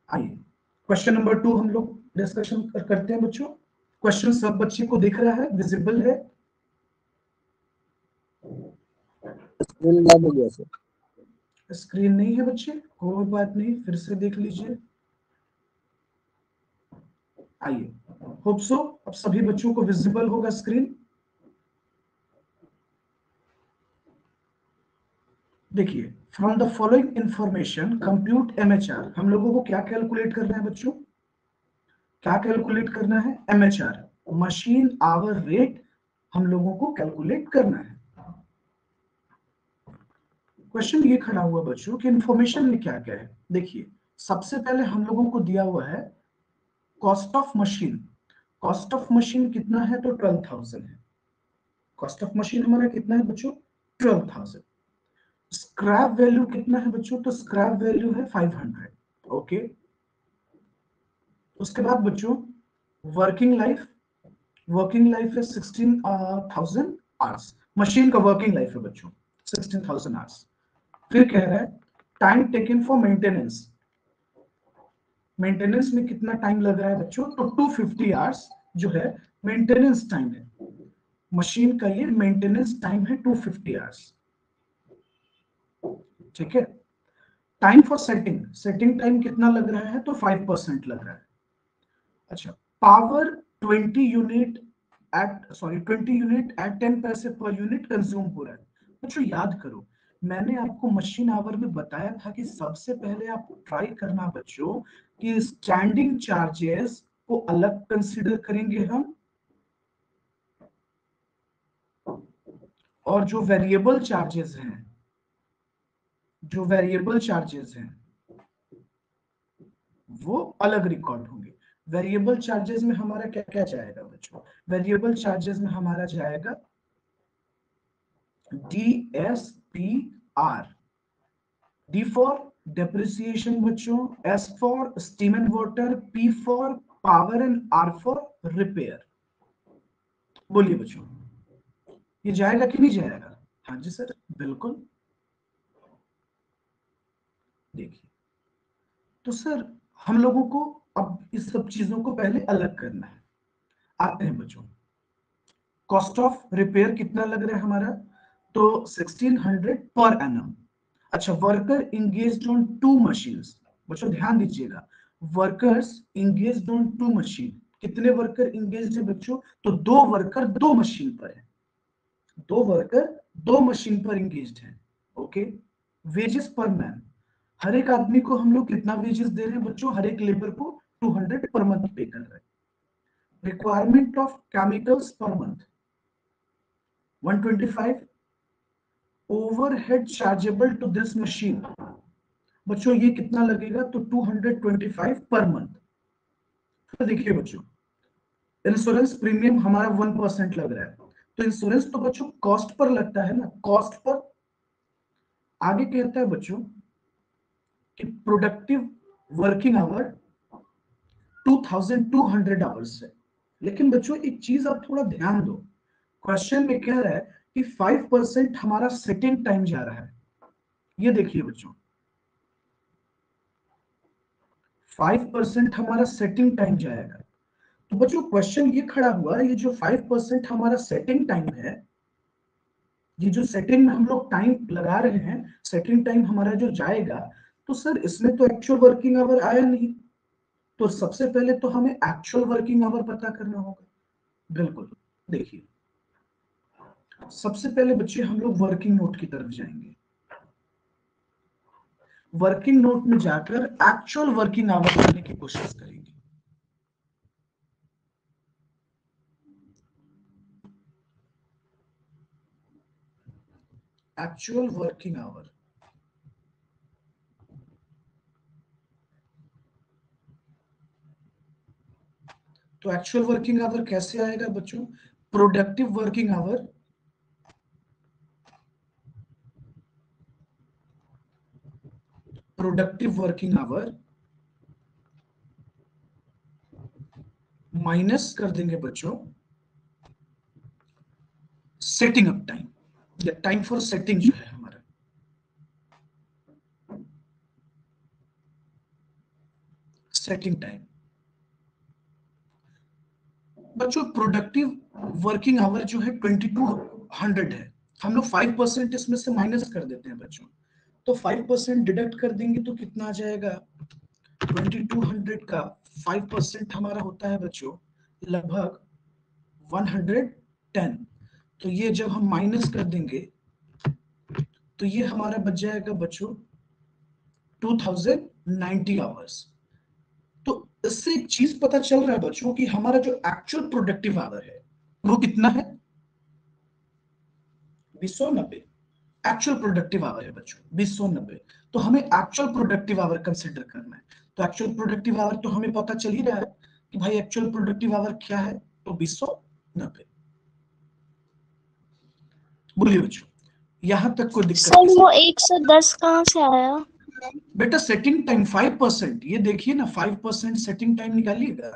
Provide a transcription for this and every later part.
आइए question number 2 हम लोग डिस्कशन करते हैं बच्चों। क्वेश्चन सब बच्चे को दिख रहा है, विजिबल है? स्क्रीन लैग हो गया सर। स्क्रीन नहीं है बच्चे, कोई बात नहीं, फिर से देख लीजिए। आइए, होप सो अब सभी बच्चों को विजिबल होगा स्क्रीन। देखिए, from the following information compute MHR. हम लोगों को क्या कैलकुलेट करना है बच्चों? क्या कैलकुलेट करना है? एमएचआर, मशीन आवर रेट, हम लोगों को कैलकुलेट करना है। क्वेश्चन ये खड़ा हुआ बच्चों कि इंफॉर्मेशन में क्या क्या है। देखिए, सबसे पहले हम लोगों को दिया हुआ है cost of machine. Cost of machine कितना है? तो 12,000 है। कॉस्ट ऑफ मशीन हमारा कितना है बच्चों? 12,000। स्क्रैप वैल्यू कितना है बच्चों? तो स्क्रैप वैल्यू है 500। ओके, उसके बाद बच्चों वर्किंग लाइफ, वर्किंग लाइफ है 16,000 आवर्स। मशीन का वर्किंग लाइफ है बच्चों 16,000 आवर्स। फिर कह रहा है time taken for maintenance. Maintenance में कितना टाइम लग रहा है बच्चों? तो 250 आवर्स जो है मेंटेनेंस टाइम है। मशीन का ये मेंटेनेंस टाइम है 250 आवर्स। ठीक है। Time for setting, setting time कितना लग रहा है? तो 5% लग रहा है। अच्छा, पावर 20 यूनिट एट 10 पैसे पर यूनिट कंज्यूम हो रहा है। बच्चों याद करो, मैंने आपको मशीन आवर में बताया था कि सबसे पहले आप ट्राई करना बच्चों कि स्टैंडिंग चार्जेस को अलग कंसीडर करेंगे हम, और जो वेरिएबल चार्जेस हैं, जो वेरिएबल चार्जेस हैं वो अलग रिकॉर्ड होंगे। वेरिएबल चार्जेस में हमारा क्या क्या जाएगा बच्चों? वेरिएबल चार्जेस में हमारा जाएगा DSPR, D फॉर डेप्रिसिएशन बच्चों, S for steam and water, P for power and R for repair. बोलिए बच्चों, ये जाएगा कि नहीं जाएगा? हाँ जी सर, बिल्कुल। देखिए, तो सर हम लोगों को अब इस सब चीजों को पहले अलग करना है। आते हैं बच्चों, कॉस्ट ऑफ रिपेयर कितना लग रहा है हमारा? तो 1600 पर एनम। अच्छा, वर्कर इंगेज्ड ऑन 2 मशीन्स। बच्चों ध्यान दीजिएगा, वर्कर्स इंगेज्ड ऑन 2 मशीन। कितने वर्कर इंगेज्ड है बच्चों? तो 2 वर्कर 2 मशीन पर है। 2 वर्कर 2 मशीन पर इंगेज्ड है। ओके, वेजेस पर मैन, हर एक आदमी को हम लोग कितना वेजेस दे रहे हैं बच्चों? हर एक लेबर को 200 पर मंथ पे कर रहे हैं। Requirement of chemicals per month 125। Overhead chargeable to this machine, बच्चों ये कितना लगेगा? तो 225 पर मंथ। फिर देखिए बच्चों, इंश्योरेंस प्रीमियम हमारा 1% लग रहा है। तो इंश्योरेंस तो बच्चों कॉस्ट पर लगता है ना, कॉस्ट पर। आगे कहता है बच्चों कि प्रोडक्टिव वर्किंग आवर 2200 आवर्स है। लेकिन बच्चों एक चीज आप थोड़ा ध्यान दो, क्वेश्चन में कह रहा है कि 5% हमारा सेटिंग टाइम जा रहा है। ये देखिए बच्चों, 5% हमारा सेटिंग टाइम जाएगा। तो बच्चों क्वेश्चन ये खड़ा हुआ, ये जो 5% हमारा सेटिंग टाइम है, ये जो सेटिंग में हम लोग टाइम लगा रहे हैं, सेटिंग टाइम हमारा जो जाएगा, तो सर इसमें तो एक्चुअल वर्किंग आवर आया नहीं। तो सबसे पहले तो हमें एक्चुअल वर्किंग आवर पता करना होगा। बिल्कुल, देखिए सबसे पहले बच्चे हम लोग वर्किंग नोट की तरफ जाएंगे। वर्किंग नोट में जाकर एक्चुअल वर्किंग आवर करने की कोशिश करेंगे। एक्चुअल वर्किंग आवर, तो एक्चुअल वर्किंग आवर कैसे आएगा बच्चों? Productive working hour productive working hour minus कर देंगे बच्चों सेटिंग अप टाइम, या टाइम फॉर सेटिंग जो है हमारा। Setting time. बच्चों प्रोडक्टिव वर्किंग आवर जो है 2200 है, हम लोग 5% इसमें से माइनस कर देते हैं बच्चों, तो 5% डिडक्ट कर देंगे तो कितना आ जाएगा, 2200 का 5% हमारा होता है बच्चों लगभग 110। तो ये जब हम माइनस कर देंगे तो ये हमारा बच जाएगा बच्चों 2090 आवर्स। तो इससे एक चीज पता चल रहा है बच्चों कि हमारा जो एक्चुअल प्रोडक्टिव आवर है वो कितना है, 290। एक्चुअल प्रोडक्टिव आवर है बच्चों 290। तो हमें एक्चुअल प्रोडक्टिव आवर कंसिडर करना है। तो एक्चुअल प्रोडक्टिव आवर तो हमें पता चल ही रहा है कि भाई एक्चुअल प्रोडक्टिव आवर क्या है, तो 290। बोलिए बच्चों, यहां तक कोई दिक्कत सर वो 110 कहाँ से आया? बेटा सेटिंग टाइम 5%, ये देखिए ना 5% सेटिंग टाइम निकालिएगा,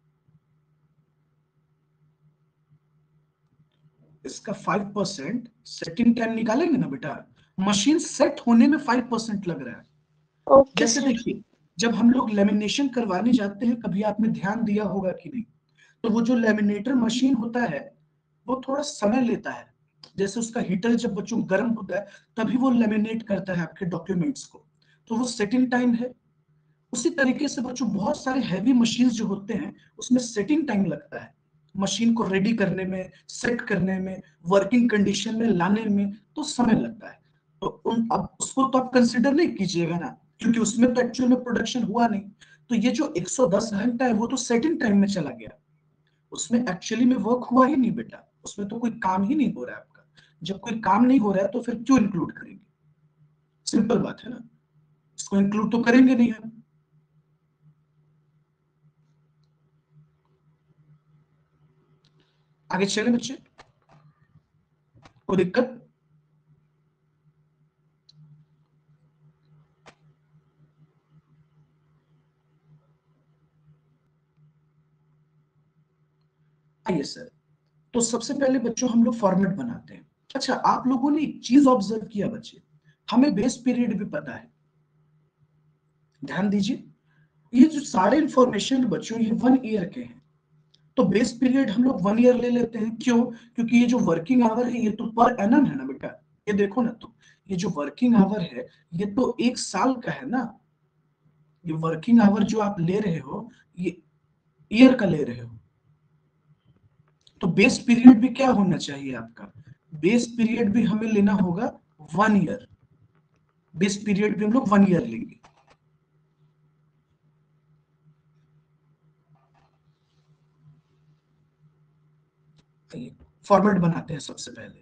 इसका 5% सेटिंग टाइम निकालेंगे ना बेटा, मशीन सेट होने में 5% लग रहा है। ओके जैसे सर। देखिए जब हम लोग लेमिनेशन करवाने जाते हैं, कभी आपने ध्यान दिया होगा कि नहीं, तो वो जो लेमिनेटर मशीन होता है वो थोड़ा समय लेता है। जैसे उसका हीटर जब बच्चों गर्म होता है तभी वो लेमिनेट करता है आपके डॉक्यूमेंट्स को, तो वो सेटिंग टाइम है। उसी तरीके से बच्चों बहुत सारे हैवी मशीन जो होते हैं उसमें सेटिंग टाइम लगता है, मशीन को रेडी करने में, सेट करने में, वर्किंग कंडीशन में लाने में तो समय लगता है। तो अब उसको तो आप कंसिडर नहीं कीजिएगा ना, क्योंकि उसमें तो एक्चुअल में प्रोडक्शन हुआ नहीं। तो ये जो 110 घंटा है वो तो सेटिंग टाइम में चला गया, उसमें एक्चुअली में वर्क हुआ ही नहीं बेटा, उसमें तो कोई काम ही नहीं हो रहा है आपका। जब कोई काम नहीं हो रहा है तो फिर क्यों इंक्लूड करेंगे, सिंपल बात है ना, इसको इंक्लूड तो करेंगे नहीं हम। आगे चले बच्चे, कोई दिक्कत? आइए सर, तो सबसे पहले बच्चों हम लोग फॉर्मेट बनाते हैं। अच्छा आप लोगों ने एक चीज ऑब्जर्व किया बच्चे, हमें बेस पीरियड भी पता है, ध्यान दीजिए, ये जो सारे इंफॉर्मेशन बच्चों ये 1 ईयर के हैं, तो बेस पीरियड हम लोग 1 ईयर ले लेते हैं। क्यों? क्योंकि ये जो वर्किंग आवर है ये तो पर एनम है ना बेटा, ये देखो ना, तो ये जो वर्किंग आवर है ये तो 1 साल का है ना, ये वर्किंग आवर जो आप ले रहे हो ये ईयर का ले रहे हो, तो बेस पीरियड भी क्या होना चाहिए आपका, बेस पीरियड भी हमें लेना होगा 1 ईयर, बेस पीरियड भी हम लोग 1 ईयर लेंगे। फॉर्मेट बनाते हैं सबसे पहले।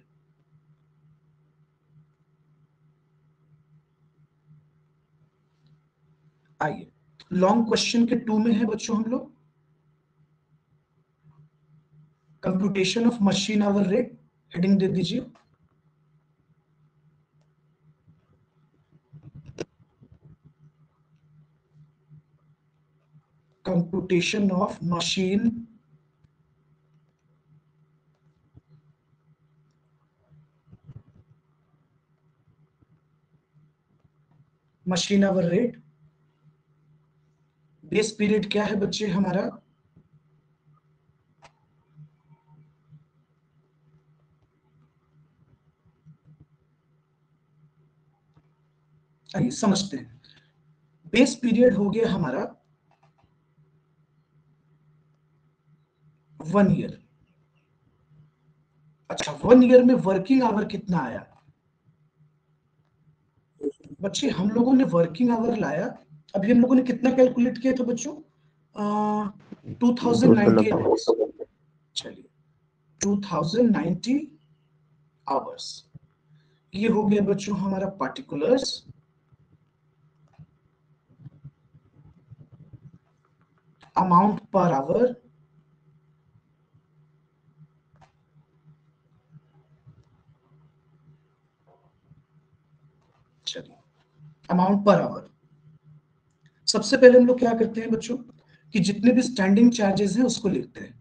आइए लॉन्ग क्वेश्चन के 2 में है बच्चों हम लोग, computation of machine hour rate, heading दे दीजिए। Computation of machine hour rate, base period क्या है बच्चे हमारा, आइए समझते हैं। बेस पीरियड हो गया हमारा 1 ईयर। अच्छा 1 ईयर में वर्किंग आवर कितना आया बच्चे, हम लोगों ने वर्किंग आवर लाया, अभी हम लोगों ने कितना कैलकुलेट किया था बच्चों, 2090 आवर्स, चलिए 2090 आवर्स, ये हो गया बच्चों हमारा पार्टिकुलर्स, अमाउंट पर आवर, चलिए अमाउंट पर आवर। सबसे पहले हम लोग क्या करते हैं बच्चों कि जितने भी स्टैंडिंग चार्जेस हैं उसको लिखते हैं,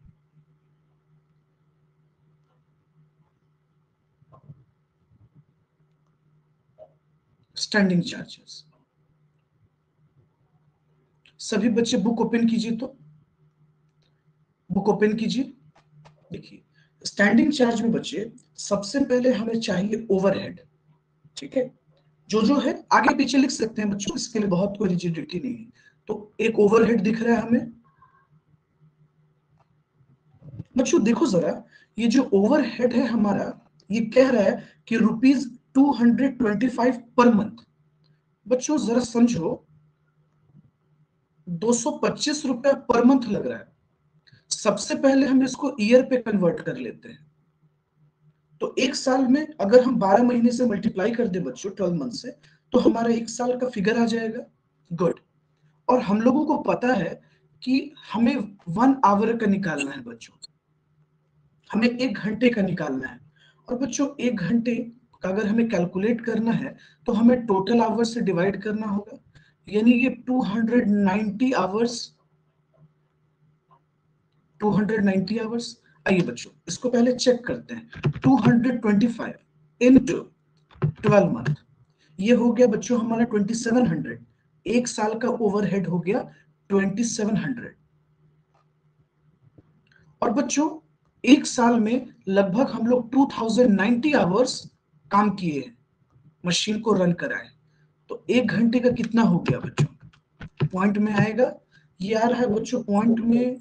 स्टैंडिंग चार्जेस, सभी बच्चे बुक ओपन कीजिए, तो बुक ओपन कीजिए। देखिए स्टैंडिंग चार्ज में बच्चे सबसे पहले हमें चाहिए ओवरहेड, ठीक है। जो है आगे पीछे लिख सकते हैं बच्चों, इसके लिए बहुत कोई रिजिडिटी नहीं है। तो एक ओवरहेड दिख रहा है हमें बच्चों, देखो जरा, ये जो ओवरहेड है हमारा, ये कह रहा है कि ₹225 पर मंथ। बच्चों जरा समझो, 225 रुपया पर मंथ लग रहा है। सबसे पहले हम इसको ईयर पे कन्वर्ट कर लेते हैं। तो एक साल में अगर हम 12 महीने से मल्टीप्लाई कर दे बच्चों 12 मंथ से, तो हमारा एक साल का फिगर आ जाएगा। गुड। और हम लोगों को पता है कि हमें 1 आवर का निकालना है बच्चों, हमें 1 घंटे का निकालना है। और बच्चों 1 घंटे का अगर हमें कैलकुलेट करना है तो हमें टोटल आवर्स से डिवाइड करना होगा, यानी ये 290 आवर्स, 290 आवर्स। आइए बच्चों इसको पहले चेक करते हैं। 225 इंटू 12 मंथ, ये हो गया बच्चों हमारा 2700। एक साल का ओवरहेड हो गया 2700। और बच्चों एक साल में लगभग हम लोग 2090 आवर्स काम किए हैं, मशीन को रन कराए। तो 1 घंटे का कितना हो गया बच्चों, पॉइंट में आएगा, ये आ रहा है बच्चों पॉइंट में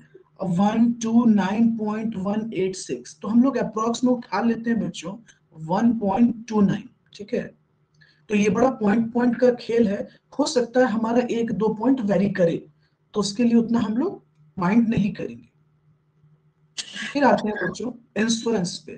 129.186। तो हम लोग अप्रोक्स में उठा लेते हैं बच्चों 1.29, ठीक है। तो ये बड़ा पॉइंट पॉइंट का खेल है, हो सकता है हमारा 1-2 पॉइंट वेरी करे, तो उसके लिए उतना हम लोग माइंड नहीं करेंगे। फिर आते हैं बच्चों इंश्योरेंस पे।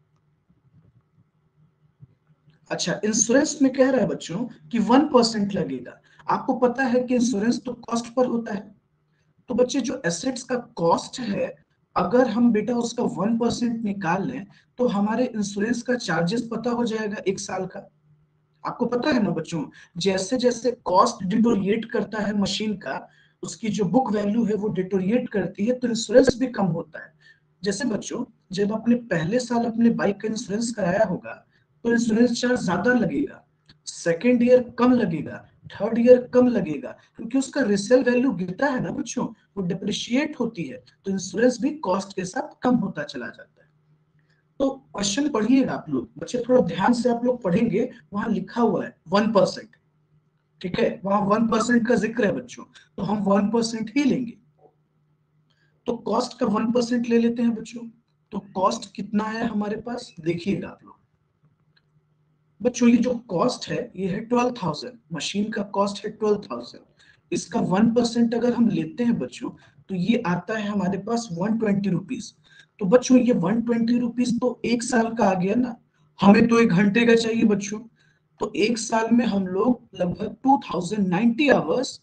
अच्छा, इंश्योरेंस में कह रहा है बच्चों कि 1% लगेगा। आपको पता है कि इंश्योरेंस तो कॉस्ट पर होता है। तो बच्चे जो एसेट्स का कॉस्ट है, अगर हम बेटा उसका 1% निकाल लें तो हमारे इंश्योरेंस का चार्जेस पता हो जाएगा एक साल का। आपको पता है ना बच्चों, जैसे जैसे कॉस्ट डिटोरिएट करता है मशीन का, उसकी जो बुक वैल्यू है वो डिटोरिएट करती है, तो इंश्योरेंस भी कम होता है। जैसे बच्चों जब आपने पहले साल अपने बाइक का इंश्योरेंस कराया होगा तो इंश्योरेंस चार्ज ज्यादा लगेगा, सेकेंड ईयर कम लगेगा, थर्ड ईयर कम लगेगा, क्योंकि उसका रिसेल वैल्यू गिरता है ना बच्चों, वो डिप्रिशिएट होती है, तो इंश्योरेंस भी कॉस्ट के साथ कम होता चला जाता है। तो क्वेश्चन पढ़िएगा आप लोग बच्चे, थोड़ा ध्यान से आप लोग पढ़ेंगे, वहां लिखा हुआ है 1%, ठीक है, वहां 1% का जिक्र है बच्चों, तो हम 1% ही लेंगे। तो कॉस्ट का 1% ले लेते हैं बच्चों। तो कॉस्ट कितना है हमारे पास, देखिएगा आप लोग बच्चों, ये जो कॉस्ट है ये है 12,000, मशीन का कॉस्ट है 12,000। इसका 1% अगर हम लेते हैं बच्चों तो ये आता है हमारे पास 120 रुपीज। तो बच्चों ये 120 रुपीज तो एक साल का आ गया ना, हमें तो 1 घंटे का चाहिए बच्चों। तो एक साल में हम लोग लगभग 2090 आवर्स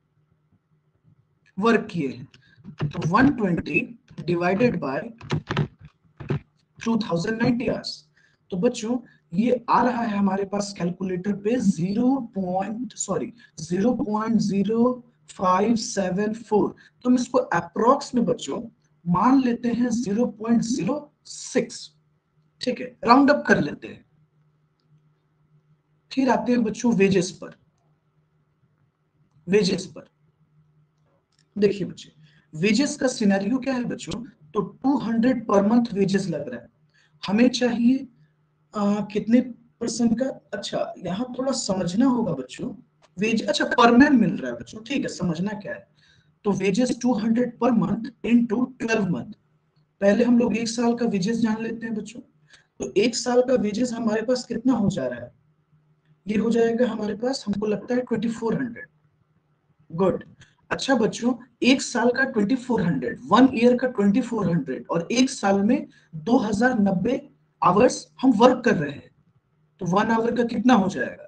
वर्क किए हैं। तो 120 डिवाइडेड बाय 2090 आवर्स, तो बच्चों ये आ रहा है हमारे पास कैलकुलेटर पे 0.0574। तो हम इसको अप्रोक्स में बच्चों मान लेते हैं 0.06, ठीक है, राउंड अप कर लेते हैं। फिर आते हैं बच्चों वेजेस पर। वेजेस पर देखिए बच्चे, वेजेस का सिनेरियो क्या है बच्चों, तो 200 पर मंथ वेजेस लग रहा है, हमें चाहिए कितने परसेंट का। अच्छा यहाँ थोड़ा समझना होगा बच्चों, वेज अच्छा पर मैन मिल रहा है बच्चों, ठीक है, समझना क्या है। तो wages 200 per month into 12 month. पहले हम लोग एक साल का वेजेस जान लेते हैं बच्चों। तो एक साल का वेजेस हमारे पास कितना हो जा रहा है, ये हो जाएगा हमारे पास, हमको लगता है 2400। गुड। अच्छा बच्चों, एक साल का 2400, 1 ईयर का 2400, और एक साल में 2090 आवर्स हम वर्क कर रहे हैं, तो 1 आवर का कितना हो जाएगा,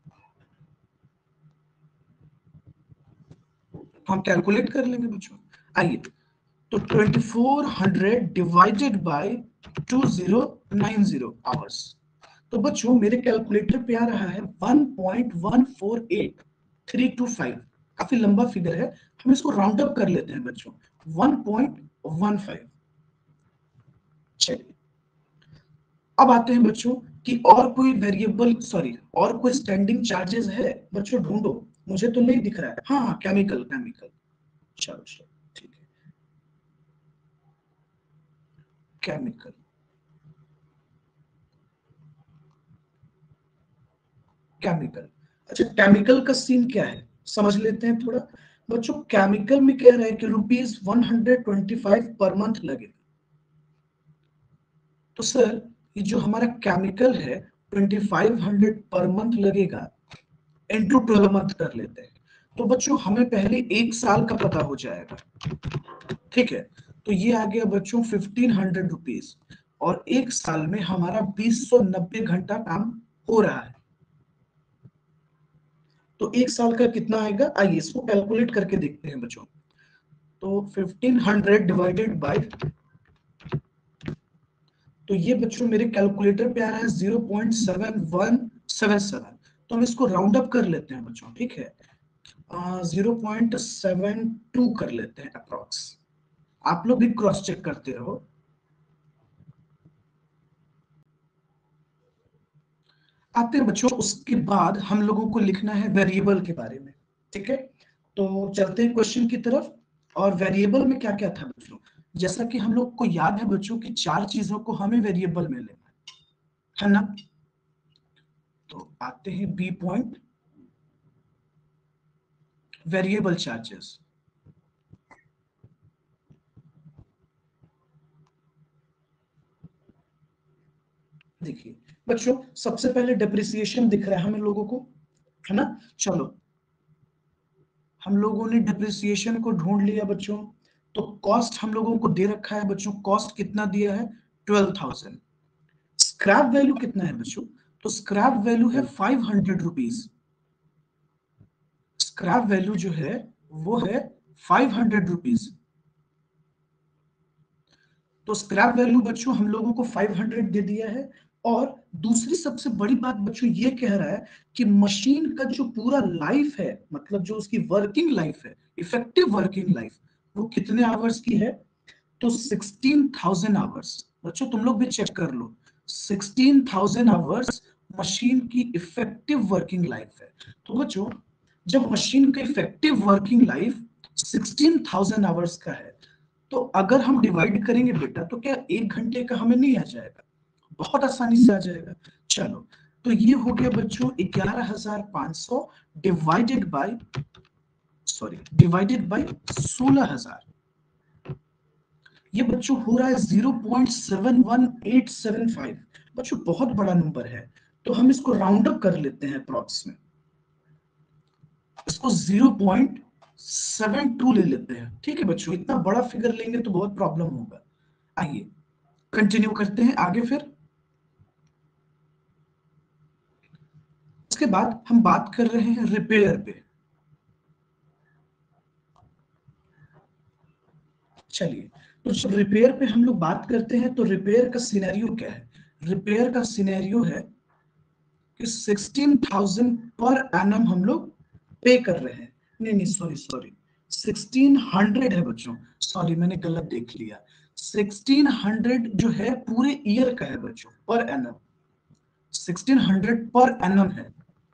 हम कैलकुलेट कर लेंगे बच्चों। आइए, तो 2400 डिवाइडेड बाय 2090 आवर्स, तो बच्चों मेरे कैलकुलेटर पे आ रहा है 1.148325। काफी लंबा फिगर है, हम इसको राउंड अप कर लेते हैं बच्चों 1.15। चलिए अब आते हैं बच्चों कि और कोई वेरिएबल, सॉरी और कोई स्टैंडिंग चार्जेस है बच्चों, ढूंढो, मुझे तो नहीं दिख रहा है। हाँ, केमिकल केमिकल, चलो चलो ठीक है, केमिकल। केमिकल, अच्छा केमिकल का सीन क्या है समझ लेते हैं थोड़ा बच्चों। केमिकल में कह रहा है कि ₹125 पर मंथ लगेगा। तो सर ये जो हमारा केमिकल है 2500 पर मंथ लगेगा, इंटू 12 मंथ कर लेते हैं। तो बच्चों हमें पहले 1 साल का पता हो जाएगा, ठीक है। तो ये आ गया बच्चों ₹1500, और 1 साल में हमारा 2090 घंटा काम हो रहा है। तो 1 साल का कितना आएगा, आइए इसको कैलकुलेट करके देखते हैं बच्चों। तो 1500 डिवाइडेड बाय, तो ये बच्चों मेरे कैलकुलेटर पे आ रहा है 0.7177। तो हम इसको राउंड अप कर लेते हैं बच्चों, ठीक है। 0.72 कर लेते हैं अप्रॉक्स। आप लोग भी क्रॉस चेक करते रहो। आते हैं बच्चों, उसके बाद हम लोगों को लिखना है वेरिएबल के बारे में, ठीक है। तो चलते हैं क्वेश्चन की तरफ। और वेरिएबल में क्या क्या था बच्चों, जैसा कि हम लोग को याद है बच्चों की 4 चीजों को हमें वेरिएबल में लेना है ना। तो आते हैं बी पॉइंट, वेरिएबल चार्जेस। देखिए बच्चों, सबसे पहले डेप्रिसिएशन दिख रहा है हमें लोगों को, है ना। चलो हम लोगों ने डेप्रिसिएशन को ढूंढ लिया बच्चों। तो कॉस्ट हम लोगों को दे रखा है बच्चों, कॉस्ट कितना दिया है 12,000। स्क्रैप वैल्यू कितना है बच्चों, तो स्क्रैप वैल्यू है ₹500। स्क्रैप वैल्यू जो है वो है ₹500। तो स्क्रैप वैल्यू बच्चों हम लोगों को 500 दे दिया है। और दूसरी सबसे बड़ी बात बच्चों ये कह रहा है कि मशीन का जो पूरा लाइफ है, मतलब जो उसकी वर्किंग लाइफ है, इफेक्टिव वर्किंग लाइफ, वो कितने आवर्स की है, तो 16,000 आवर्स। बच्चों तुम लोग भी चेक कर लो, 16,000 आवर्स मशीन की इफेक्टिव वर्किंग लाइफ है। तो बच्चों जब मशीन का इफेक्टिव वर्किंग लाइफ 16,000 आवर्स का है, तो अगर हम डिवाइड करेंगे बेटा तो क्या 1 घंटे का हमें नहीं आ जाएगा, बहुत आसानी से आ जाएगा। चलो तो ये हो गया बच्चों 11,500 divided by, sorry divided by 16,000। ये बच्चों हो रहा है 0.71875। बच्चों बहुत बड़ा नंबर है, तो हम इसको राउंड अप कर लेते हैं अप्रॉक्स में, इसको 0.72 ले लेते हैं, ठीक है बच्चों। इतना बड़ा फिगर लेंगे तो बहुत प्रॉब्लम होगा। आइए कंटिन्यू करते हैं आगे। फिर उसके बाद हम बात कर रहे हैं रिपेयर पे। चलिए, तो जब रिपेयर पे हम लोग बात करते हैं तो रिपेयर का सिनेरियो क्या है, रिपेयर का सिनेरियो है कि 16,000 पर एनम हम लोग पे कर रहे हैं। नहीं नहीं सॉरी सॉरी, 1600 है बच्चों, सॉरी मैंने गलत देख लिया। 1600 जो है पूरे ईयर का है बच्चों, पर एनम 1600 पर एनम है,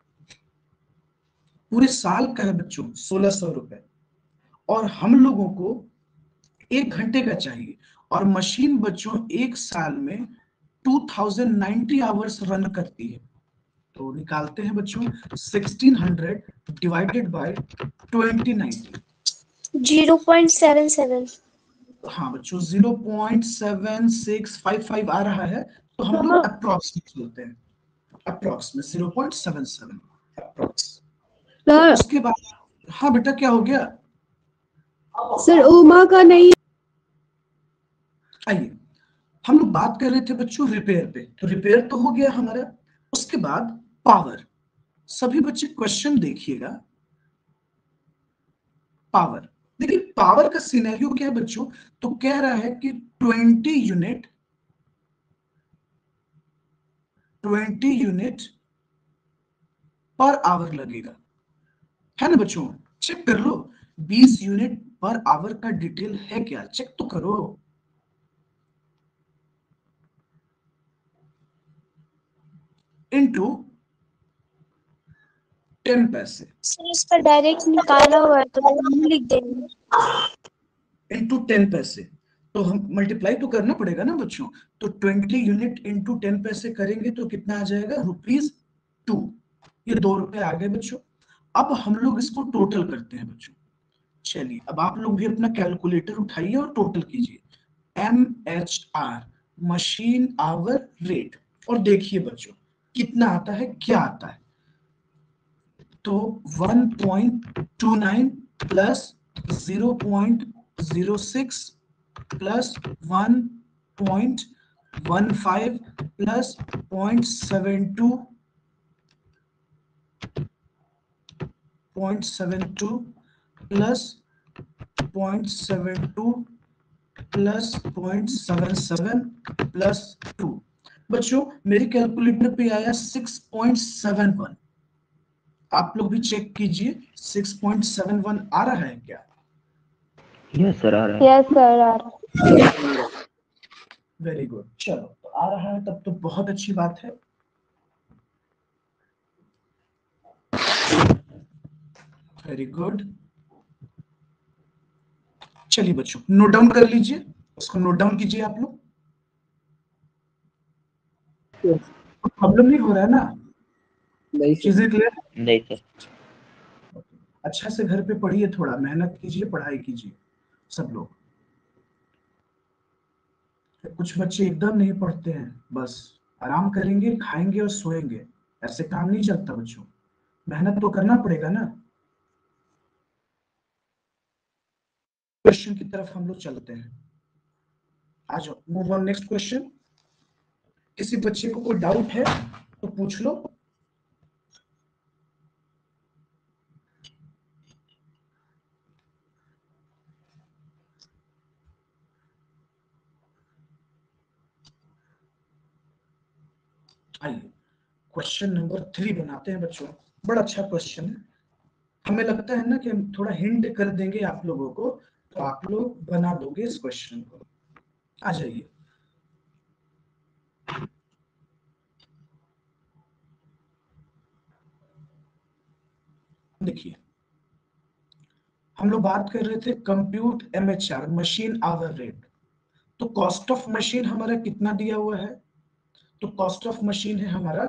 पूरे साल का है बच्चों 1,600 रुपए। और हम लोगों को 1 घंटे का चाहिए, और मशीन बच्चों 1 साल में 2090 आवर्स रन करती है। तो निकालते हैं बच्चों 1600 डिवाइडेड बाय 2090। 0.77। हाँ बच्चों 0.7655 आ रहा है, तो हम लोग अप्रोक्स लेते हैं, अप्रोक्स में 0.77 अप्रोक्स। तो उसके बाद हाँ बेटा क्या हो गया, सर उमा का नहीं। आइए हम लोग बात कर रहे थे बच्चों रिपेयर पे, तो रिपेयर तो हो गया हमारा। उसके बाद पावर, सभी बच्चे क्वेश्चन देखिएगा। पावर, देखिए पावर का सिनेरियो क्या है बच्चों, तो कह रहा है कि 20 यूनिट पर आवर लगेगा, है ना बच्चों। चेक कर लो 20 यूनिट पर आवर का डिटेल है क्या, चेक तो करो। इनटू 10 पैसे सर इसका डायरेक्ट निकाला हुआ है तो हम लिख देंगे इंटू 10 पैसे, तो हम मल्टीप्लाई तो करना पड़ेगा ना बच्चों। तो 20 यूनिट इंटू 10 पैसे करेंगे तो कितना आ जाएगा, ₹2। ये ₹2 आ गए बच्चों। अब हम लोग इसको टोटल करते हैं बच्चों। चलिए अब आप लोग भी अपना कैलकुलेटर उठाइए और टोटल कीजिए। MHR, मशीन आवर रेट, और देखिए बच्चों कितना आता है, क्या आता है। तो 1.29 plus 0.06 plus 1.15 plus 0.72 plus 0.72 plus 0.77 plus 2। बच्चों मेरे कैलकुलेटर पे आया 6.71। आप लोग भी चेक कीजिए 6.71 आ रहा है क्या? यस सर आ रहा है। यस सर आ रहा है। वेरी गुड, चलो तो आ रहा है तब तो बहुत अच्छी बात है। वेरी गुड, चलिए बच्चों नोट डाउन कर लीजिए, उसको नोट डाउन कीजिए आप लोग। प्रॉब्लम नहीं हो रहा है ना? नहीं सर। चीजें क्लियर? नहीं सर। अच्छा से घर पे पढ़िए, थोड़ा मेहनत कीजिए, पढ़ाई कीजिए सब लोग। कुछ बच्चे एकदम नहीं पढ़ते हैं, बस आराम करेंगे, खाएंगे और सोएंगे। ऐसे काम नहीं चलता बच्चों, मेहनत तो करना पड़ेगा ना। क्वेश्चन की तरफ हम लोग चलते हैं, आ जाओ, मूव ऑन नेक्स्ट क्वेश्चन। किसी बच्चे को कोई डाउट है तो पूछ लो। आइए क्वेश्चन नंबर 3 बनाते हैं बच्चों। बड़ा अच्छा क्वेश्चन है, हमें लगता है ना कि हम थोड़ा हिंट कर देंगे आप लोगों को तो आप लोग बना दोगे इस क्वेश्चन को। आ जाइए, देखिए हम लोग बात कर रहे थे compute MHR, machine hour rate. तो कॉस्ट ऑफ मशीन हमारा कितना दिया हुआ है? तो कॉस्ट ऑफ मशीन है हमारा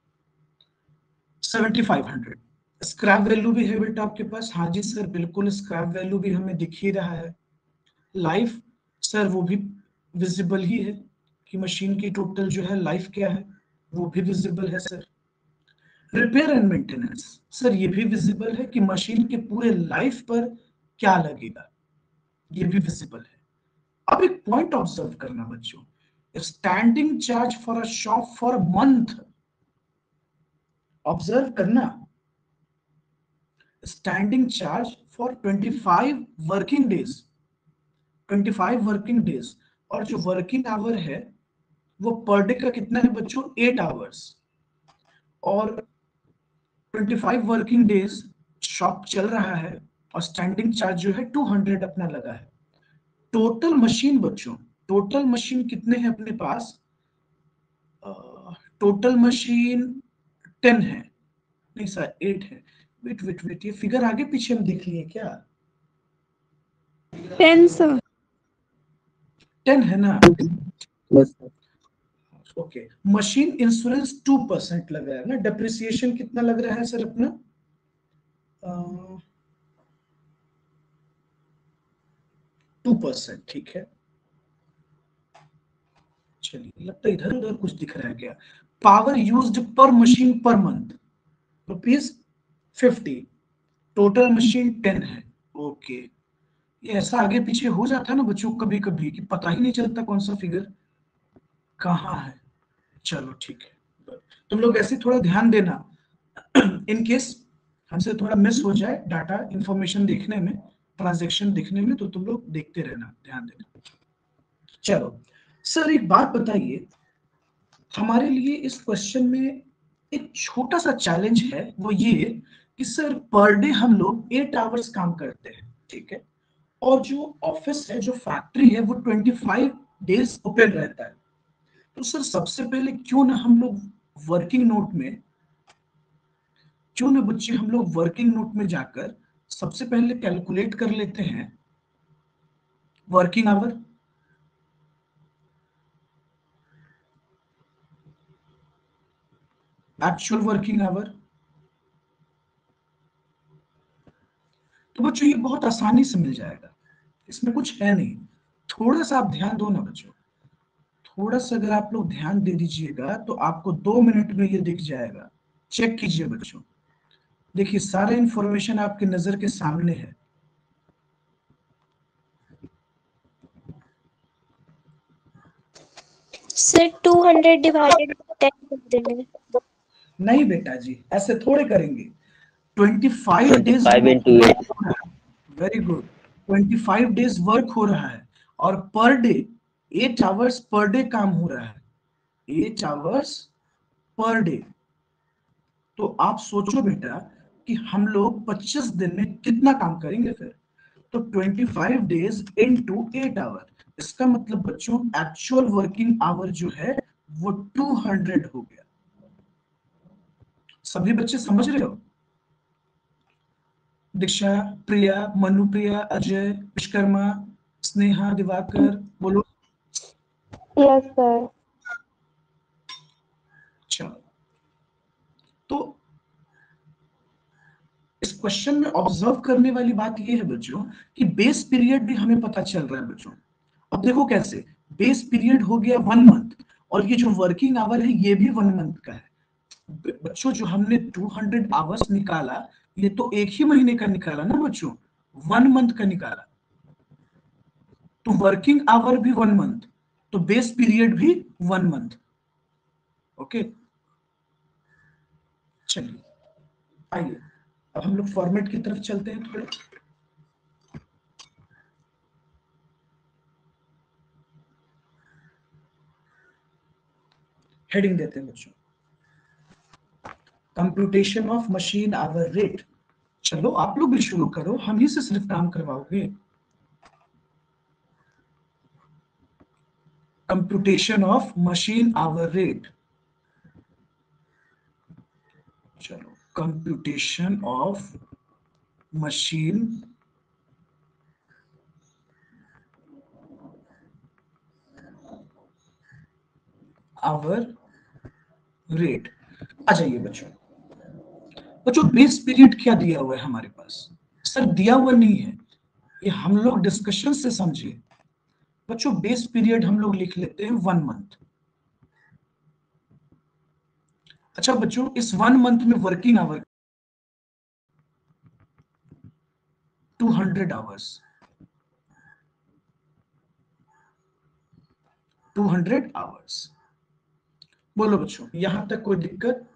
7500। स्क्रैप वैल्यू भी है बेटा आपके पास? हाँ जी सर बिल्कुल, स्क्रैप वैल्यू भी हमें दिख ही रहा है। लाइफ सर वो भी विजिबल ही है कि मशीन की टोटल जो है लाइफ क्या है, वो भी विजिबल है sir. Repair and maintenance sir ये भी विजिबल है कि मशीन के पूरे लाइफ पर क्या लगेगा, ये भी विजिबल है। अब एक पॉइंट ऑब्जर्व करना बच्चों, standing charge for a shop for month, observe करना, standing charge for 25 working days, 25 working days, और जो वर्किंग आवर है वो पर डे का कितना है बच्चों, 8 आवर्स, और 25 वर्किंग डेज शॉप चल रहा है और स्टैंडिंग चार्ज जो है 200 अपना लगा है। टोटल मशीन बच्चों, टोटल मशीन कितने हैं अपने पास? टोटल मशीन 10 है, नहीं सर 8 है। वेट वेट वेट, ये फिगर आगे पीछे हम देख लिए क्या? 10 सर। 10 है ना? Yes sir. Okay, machine insurance 2% लग रहा है ना, डेप्रिसिएशन कितना लग रहा है सर अपना? 2%, ठीक है। चलिए लगता है इधर उधर कुछ दिख रहा है क्या? Power used per machine per month ₹50, total machine 10 है। ओके, ये ऐसा आगे पीछे हो जाता है ना बच्चों कभी कभी कि पता ही नहीं चलता कौन सा फिगर कहाँ है। चलो ठीक है, तुम लोग ऐसे थोड़ा ध्यान देना, इन केस हमसे थोड़ा मिस हो जाए डाटा इंफॉर्मेशन देखने में, ट्रांजैक्शन देखने में, तो तुम लोग देखते रहना, ध्यान देना। चलो सर एक बात बताइए, हमारे लिए इस क्वेश्चन में एक छोटा सा चैलेंज है, वो ये कि सर पर डे हम लोग 8 आवर्स काम करते हैं, ठीक है, और जो ऑफिस है, जो फैक्ट्री है, वो 25 डेज ओपन रहता है। तो सर सबसे पहले क्यों ना हम लोग वर्किंग नोट में क्यों ना बच्चे हम लोग वर्किंग नोट में जाकर सबसे पहले कैलकुलेट कर लेते हैं working hour. Actual working hour. तो बच्चों ये बहुत आसानी से मिल जाएगा, इसमें कुछ है नहीं। थोड़ा सा आप ध्यान दो ना बच्चों, थोड़ा सा अगर आप लोग ध्यान दे दीजिएगा तो आपको 2 मिनट में ये दिख जाएगा। चेक कीजिए बच्चों, देखिए सारा इंफॉर्मेशन आपके नजर के सामने है। सर 200 डिवाइडेड 10 कर देंगे। नहीं बेटा जी, ऐसे थोड़े करेंगे। 25 days 25 into 8. Very good. 25 days work हो रहा है और per day 8 hours per day काम हो रहा है। 8 आवर्स पर डे। तो आप सोचो बेटा कि हम लोग 25 दिन में कितना काम करेंगे फिर। तो 25 डेज इनटू 8 आवर, इसका मतलब बच्चों एक्चुअल वर्किंग आवर जो है वो 200 हो गया। सभी बच्चे समझ रहे हो? दीक्षा, प्रिया, मनुप्रिया, अजय, विश्वकर्मा, स्नेहा, दिवाकर, बोलो। Yes sir. चलो, तो इस क्वेश्चन में ऑब्जर्व करने वाली बात यह है बच्चों कि बेस पीरियड भी हमें पता चल रहा है बच्चों। अब देखो कैसे, बेस पीरियड हो गया 1 मंथ और ये जो वर्किंग आवर है ये भी 1 मंथ का है। बच्चों जो हमने 200 आवर्स निकाला, ये तो एक ही महीने का निकाला ना बच्चों, 1 मंथ का निकाला। तो वर्किंग आवर भी 1 मंथ, तो बेस पीरियड भी 1 मंथ। ओके, चलिए आइए अब हम लोग फॉर्मेट की तरफ चलते हैं थोड़े। हेडिंग देते हैं बच्चों, computation of machine hour rate. चलो आप लोग भी शुरू करो, हम ही से सिर्फ काम करवाओगे। Computation of machine hour rate. चलो, computation of machine hour rate. आ जाइए बच्चों। बच्चों बेस पीरियड क्या दिया हुआ है हमारे पास? सर दिया हुआ नहीं है, ये हम लोग डिस्कशन से समझिए। बच्चों बेस पीरियड हम लोग लिख लेते हैं 1 मंथ। अच्छा बच्चों, इस 1 मंथ में वर्किंग आवर 200 आवर्स। 200 आवर्स। बोलो बच्चों, यहां तक कोई दिक्कत?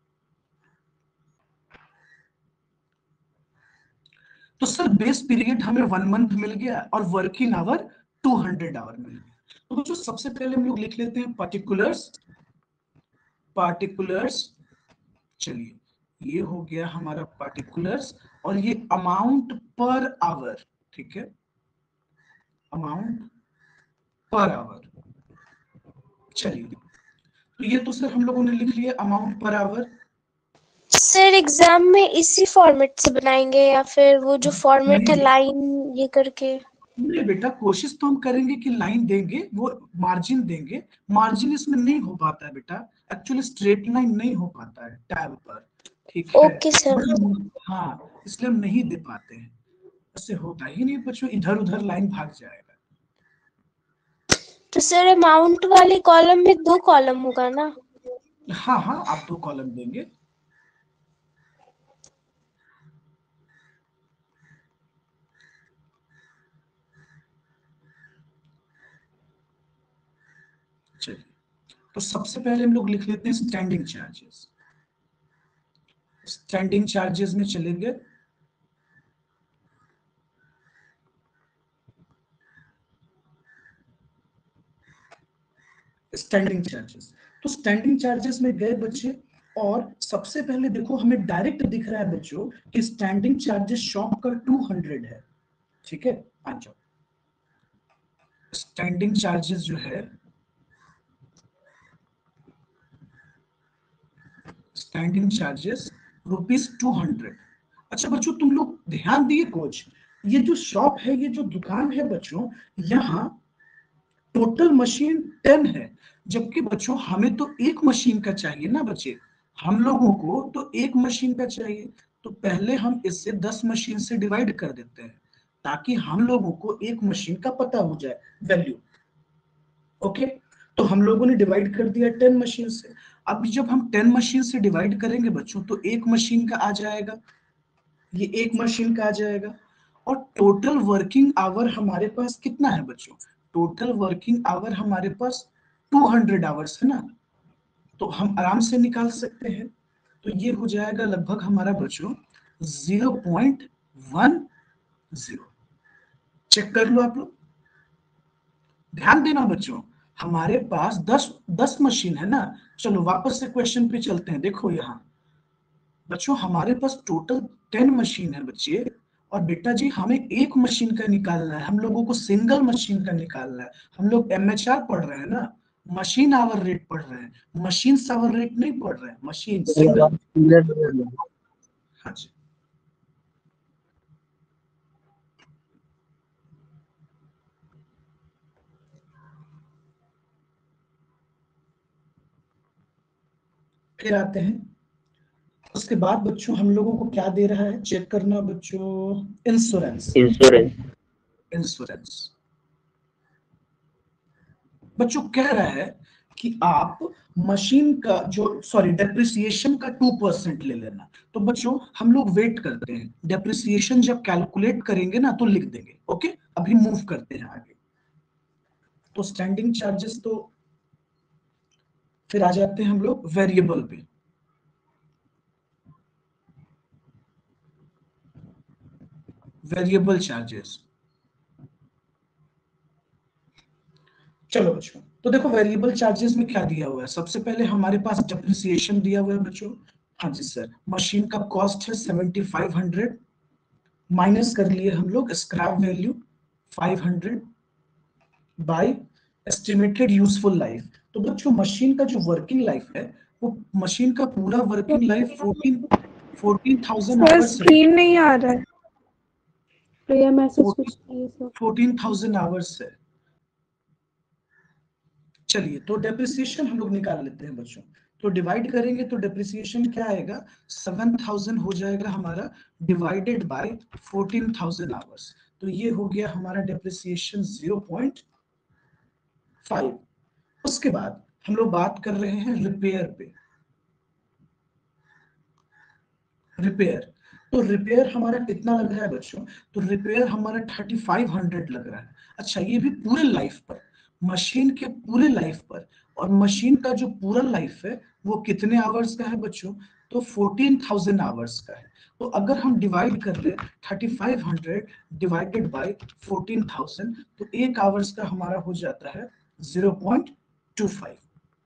तो सर बेस पीरियड हमें 1 मंथ मिल गया और वर्किंग आवर 200 आवर मिल गया। तो बच्चों सबसे पहले हम लोग लिख लेते हैं पार्टिकुलर्स। पार्टिकुलर्स, चलिए ये हो गया हमारा पार्टिकुलर्स और ये अमाउंट पर आवर। ठीक है, अमाउंट पर आवर। चलिए, तो ये तो सर हम लोगों ने लिख लिया amount per our. Sir exam में इसी फॉर्मेट से बनाएंगे या फिर वो जो फॉर्मेट है नहीं लाइन ये करके? नहीं बेटा, कोशिश तो हम करेंगे कि लाइन देंगे, वो मार्जिन देंगे। मार्जिन इसमें नहीं हो पाता है बेटा, एक्चुअली स्ट्रेट लाइन नहीं हो पाता है टैब पर। ठीक है, ओके सर। हाँ इसलिए हम नहीं दे पाते हैं। ऐसे होता ही नहीं बच्चों, इधर उधर लाइन भाग जाएगा। तो सर अमाउंट वाले कॉलम में 2 कॉलम होगा ना? हाँ हाँ, आप 2 कॉलम देंगे। चलिए, तो सबसे पहले हम लोग लिख लेते हैं स्टैंडिंग चार्जेस। स्टैंडिंग चार्जेस में चलेंगे। स्टैंडिंग चार्जेस, तो स्टैंडिंग चार्जेस में गए बच्चे और सबसे पहले देखो हमें डायरेक्ट दिख रहा है बच्चों कि स्टैंडिंग चार्जेस शॉप का 200 है। ठीक है, आ जाओ। स्टैंडिंग चार्जेस जो है, स्टैंडिंग चार्जेस ₹200। अच्छा बच्चों, तुम लोग ध्यान दिए कुछ, ये जो शॉप है, ये जो दुकान है बच्चों, यहाँ टोटल मशीन 10 है, जबकि बच्चों हमें तो एक मशीन का चाहिए ना बच्चे, हम लोगों को तो एक मशीन का चाहिए। तो पहले हम इसे 10 मशीन से डिवाइड कर देते हैं ताकि हम लोगों को एक मशीन का पता हो जाए वैल्यू। ओके, तो हम लोगों ने डिवाइड कर दिया 10 मशीन से। अब जब हम 10 मशीन से डिवाइड करेंगे बच्चों तो एक मशीन का आ जाएगा, ये एक मशीन का आ जाएगा। और टोटल वर्किंग आवर हमारे पास कितना है बच्चों? टोटल वर्किंग आवर हमारे पास 200 आवर्स है ना, तो हम आराम से निकाल सकते हैं। तो ये हो जाएगा लगभग हमारा बच्चों 0.10। चेक कर लो आप लोग, ध्यान देना बच्चों, हमारे पास 10 मशीन है ना। चलो वापस से क्वेश्चन पे चलते हैं। देखो यहाँ बच्चों हमारे पास टोटल 10 मशीन है बच्चे, और बेटा जी हमें एक मशीन का निकालना है, हम लोगों को सिंगल मशीन का निकालना है। हम लोग MHR पढ़ रहे हैं ना, मशीन आवर रेट पढ़ रहे हैं, मशीन आवर रेट नहीं पढ़ रहे हैं, मशीन सिंगल। हाँ जी, फिर आते हैं। उसके बाद बच्चों हम लोगों को क्या दे रहा है, चेक करना बच्चों, इंश्योरेंस। इंश्योरेंस बच्चों कह रहा है कि आप मशीन का जो डेप्रिसिएशन का 2% ले लेना। तो बच्चों हम लोग वेट करते हैं, डेप्रिसिएशन जब कैलकुलेट करेंगे ना तो लिख देंगे। ओके, अभी मूव करते हैं आगे। तो स्टैंडिंग चार्जेस, तो फिर आ जाते हैं हम लोग वेरिएबल पे। वेरिएबल चार्जेस, चलो बच्चों, तो देखो वेरिएबल चार्जेस में क्या दिया हुआ है। सबसे पहले हमारे पास डेप्रिसिएशन दिया हुआ है बच्चों। हाँ जी सर, मशीन का कॉस्ट है 7500, माइनस कर लिए हम लोग scrap value 500 by estimated useful life. तो बच्चों मशीन का जो वर्किंग लाइफ है, वो मशीन का पूरा वर्किंग लाइफ 14,000 सर आवर्स है। स्क्रीन नहीं आ रहा है, प्रिया मैसेज कुछ नहीं सर। 14,000 आवर्स है। चलिए, तो डेप्रिसिएशन हम लोग निकाल लेते हैं बच्चों। तो डिवाइड करेंगे तो डेप्रिसिएशन क्या आएगा, 7,000 हो जाएगा हमारा, डिवाइडेड बाय 14,000 आवर्स। तो ये हो गया हमारा डेप्रिसिएशन 0.5। उसके बाद हम लोग बात कर रहे हैं रिपेयर पे। रिपेयर, तो रिपेयर हमारा कितना लग रहा है बच्चों? तो रिपेयर हमारा 3500 लग रहा है। अच्छा, ये भी पूरे लाइफ पर, मशीन के पूरे लाइफ पर। और मशीन का जो पूरा लाइफ है वो कितने आवर्स का है बच्चों? तो 14,000 आवर्स का है। तो अगर हम डिवाइड कर ले 3500 डिवाइडेड बाय 14,000, तो एक आवर्स का हमारा हो जाता है 0.25।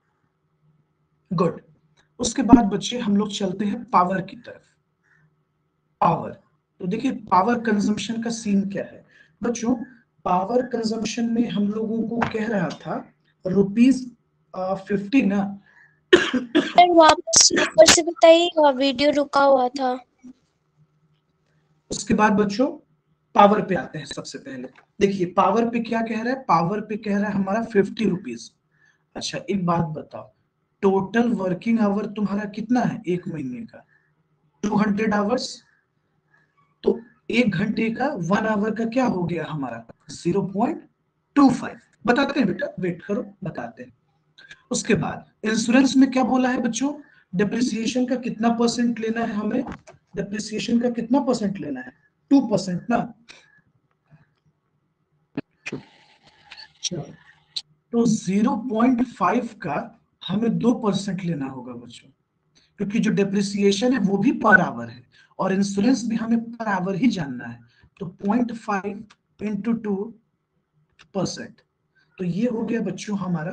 गुड। उसके बाद बच्चे हम लोग चलते हैं पावर की तरफ। पावर, तो देखिए पावर कंजम्पशन का सीन क्या है बच्चों। पावर कंजम्पशन में हम लोगों को कह रहा था ₹50 ना। सर वापस ऊपर से बताइएगा, वीडियो रुका हुआ था। उसके बाद बच्चों पावर पे आते हैं। सबसे पहले देखिए पावर पे क्या कह रहा है, पावर पे कह रहा है हमारा ₹50। अच्छा एक बात बताओ, टोटल वर्किंग आवर तुम्हारा कितना है एक महीने का? 200 आवर्स। तो एक घंटे का 1 आवर का क्या हो गया हमारा? 0.25। बताते हैं बेटा, वेट करो बताते हैं। उसके बाद इंश्योरेंस में क्या बोला है बच्चों, डेप्रिसिएशन का कितना परसेंट लेना है हमें? डेप्रिसिएशन का कितना परसेंट लेना है? 2% ना। तो 0.5 का हमें 2% लेना होगा बच्चों, क्योंकि जो डेप्रिसिएशन है वो भी पर आवर है और इंश्योरेंस भी हमें पर आवर ही जानना है। तो 0.5 इंटू 2%, तो ये हो गया बच्चों हमारा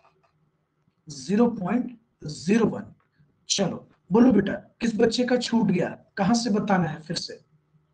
0.01। चलो बोलो बेटा, किस बच्चे का छूट गया, कहां से बताना है फिर से?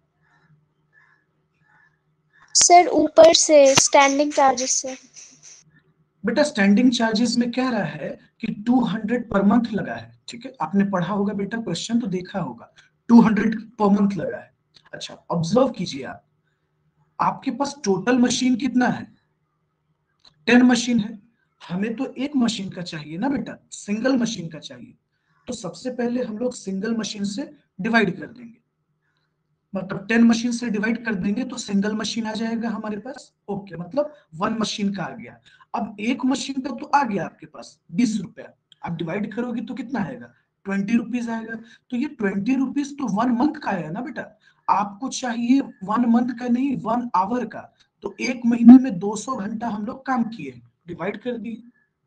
सर ऊपर से स्टैंडिंग चार्जेस से। बेटा स्टैंडिंग चार्जेस में कह रहा है कि 200 पर मंथ लगा है, ठीक है, आपने पढ़ा होगा बेटा, क्वेश्चन तो देखा होगा, 200 पर मंथ लगा है। अच्छा, ऑब्जर्व कीजिए आप, आपके पास टोटल मशीन कितना है? 10 मशीन है। हमें तो एक मशीन का चाहिए ना बेटा, सिंगल मशीन का चाहिए। तो सबसे पहले हम लोग सिंगल मशीन से डिवाइड कर देंगे, मतलब 10 मशीन से डिवाइड कर देंगे तो सिंगल मशीन आ जाएगा हमारे पास। ओके, मतलब 1 मशीन का आ गया। अब एक मशीन का तो आ गया आपके पास 20 रुपया, आप डिवाइड करोगे तो कितना आएगा? 20 रुपीज आएगा। तो ये 20 रुपीज तो 1 मंथ का है ना बेटा, आपको चाहिए 1 मंथ का नहीं, 1 आवर का। तो एक महीने में 200 घंटा हम लोग काम किए, डिवाइड कर दिए।